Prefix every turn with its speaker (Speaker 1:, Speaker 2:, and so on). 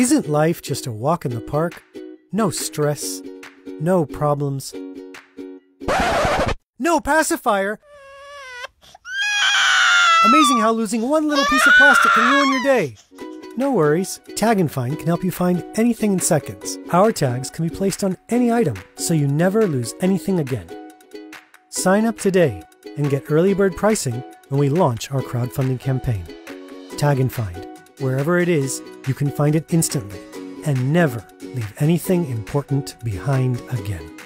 Speaker 1: Isn't life just a walk in the park? No stress, no problems. No pacifier! Amazing how losing one little piece of plastic can ruin your day. No worries, Tag&Find can help you find anything in seconds. Our tags can be placed on any item, so you never lose anything again. Sign up today and get early bird pricing when we launch our crowdfunding campaign. Tag&Find. Wherever it is, you can find it instantly and never leave anything important behind again.